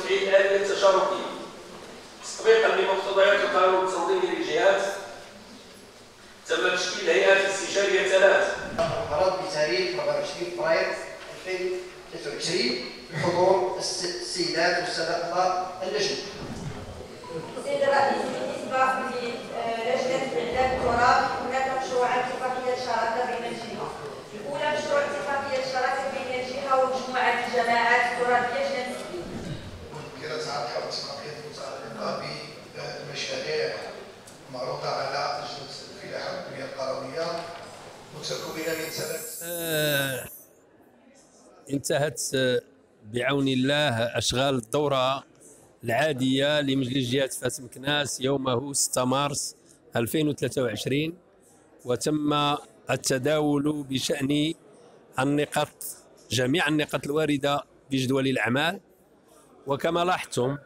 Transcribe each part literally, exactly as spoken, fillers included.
وتفعيل الآلية التشاركية تطبيقا لمقتضيات القانون التنظيمي للجهات. تم تشكيل هيئات استشارية ثلاث. القرار بتاريخ أربعة وعشرين فبراير ألفين وثلاثة وعشرين بحضور السيدات والسادة أعضاء اللجنة. السيد الرئيس، بالنسبة للجنة إعداد التراث هناك مشروعات اتفاقية شراكة بين الجهات. الأولى مشروع اتفاقية شراكة بين الجهة ومجموعة الجماعات التراثية الجنسية. كذا ساعات حول اتفاقية متعلقة بالمشاريع معروضة على لجنة الفلاحة والتنمية القروية متكونة من ثلاث. آه انتهت بعون الله أشغال الدورة العادية لمجلس جهة فاس مكناس يومه ستة مارس ألفين وثلاثة وعشرين، وتم التداول بشأن النقاط جميع النقاط الواردة بجدول الأعمال. وكما لاحظتم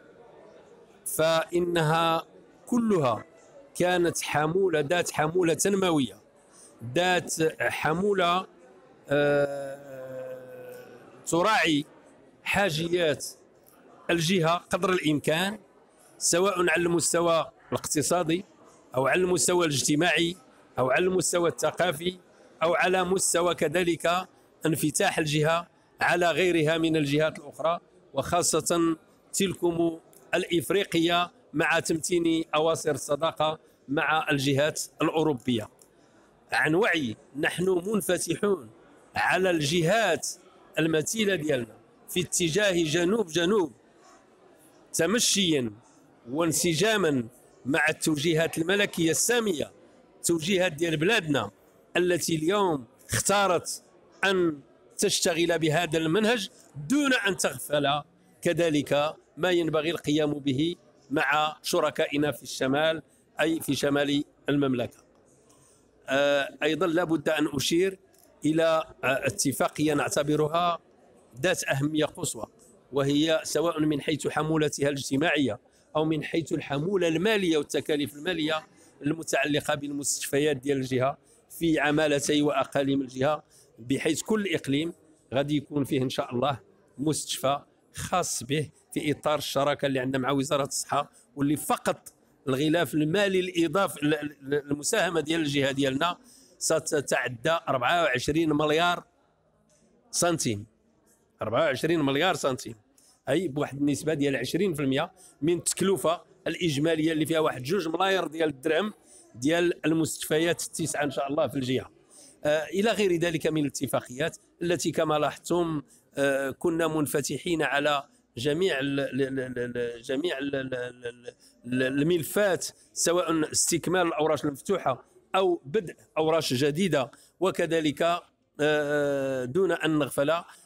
فإنها كلها كانت حمولة ذات حمولة تنموية، ذات حمولة آه تراعي حاجيات الجهة قدر الإمكان، سواء على المستوى الاقتصادي أو على المستوى الاجتماعي أو على المستوى الثقافي أو على مستوى كذلك انفتاح الجهة على غيرها من الجهات الأخرى، وخاصة تلكم الإفريقية مع تمتين أواصر الصداقة مع الجهات الأوروبية. عن وعي نحن منفتحون على الجهات المثيلة ديالنا في اتجاه جنوب جنوب، تمشيا وانسجاما مع التوجيهات الملكية السامية، توجيهات ديال بلادنا التي اليوم اختارت أن تشتغل بهذا المنهج دون أن تغفل كذلك ما ينبغي القيام به مع شركائنا في الشمال، أي في شمال المملكة. أيضا لابد أن أشير إلى اتفاقية نعتبرها ذات أهمية قصوى، وهي سواء من حيث حمولتها الاجتماعية أو من حيث الحمولة المالية والتكاليف المالية المتعلقة بالمستشفيات ديال الجهة في عمالتي وأقاليم الجهة، بحيث كل إقليم غادي يكون فيه إن شاء الله مستشفى خاص به في إطار الشراكة اللي عندنا مع وزارة الصحة، واللي فقط الغلاف المالي الإضافي المساهمة ديال الجهة ديالنا ستتعدى أربعة وعشرين مليار سنتيم، أربعة وعشرين مليار سنتيم، أي بواحد النسبة ديال عشرين بالمئة من التكلفة الإجمالية اللي فيها واحد جوج ملاير ديال الدرهم ديال المستشفيات التسعة إن شاء الله في الجهة. آه إلى غير ذلك من الاتفاقيات التي كما لاحظتم آه كنا منفتحين على جميع ال جميع ال الملفات، سواء استكمال الأوراش المفتوحة أو بدء أوراش جديدة، وكذلك آه دون أن نغفل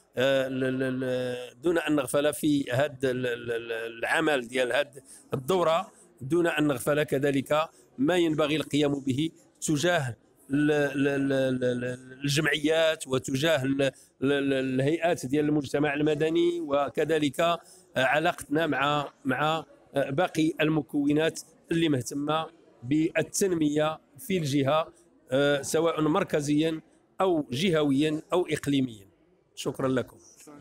دون أن نغفل في هذا العمل ديال هذه الدورة، دون أن نغفل كذلك ما ينبغي القيام به تجاه الجمعيات وتجاه الهيئات ديال المجتمع المدني، وكذلك علاقتنا مع مع باقي المكونات اللي مهتمة بالتنمية في الجهة سواء مركزيا أو جهويا أو إقليميا. شكرا لكم.